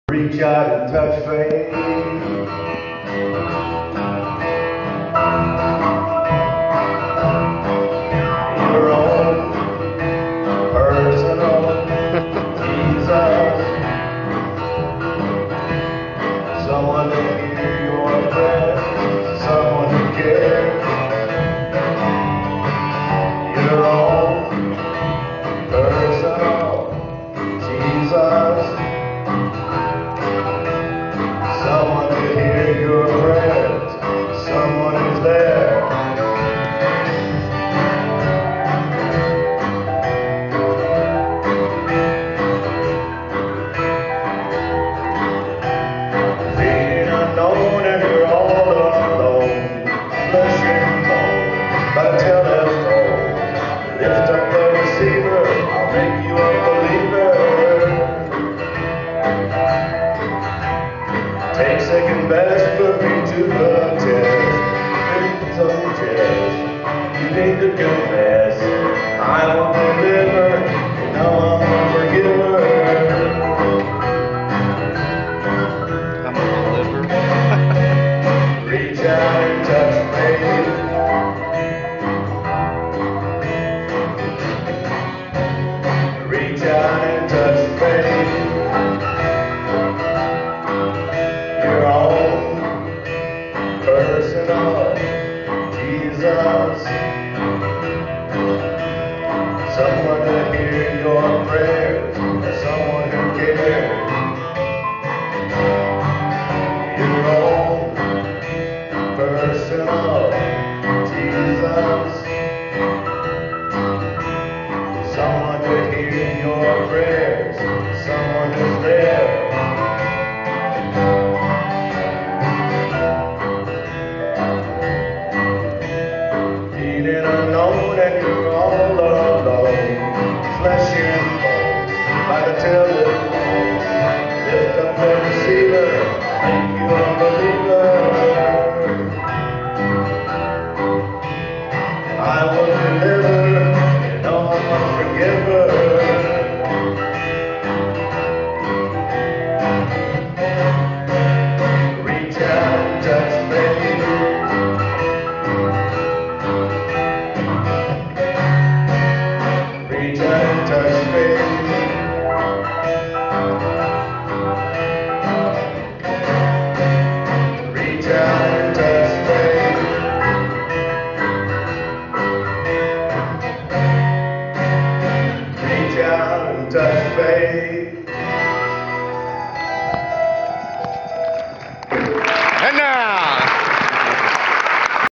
Reach out and touch faith. Your own personal Jesus. Someone to hear your prayers. Someone who cares. Your own personal Jesus. Someone to hear your prayers, someone who's there. Feeling unknown and you're all alone, flesh and bone, by the telephone. Lift up the receiver, I'll make you a believer. Take second best, put me to the test. Please don't jest. You need to confess. I will deliver. You know I'm a forgiver. I'm a deliver. Reach out and touch faith. Reach out and touch faith. Your own personal Jesus. Someone to hear your prayers, someone who cares. Your own personal Jesus. Someone to hear your prayers, someone who's there. Feeling unknown and you're all alone, flesh and bone, by the telephone. Lift up the receiver, make you a believer. I will deliver, you know I'm a forgiver. Reach out and touch faith. Reach out and touch faith. Reach out and touch faith. Reach out and touch faith. And now,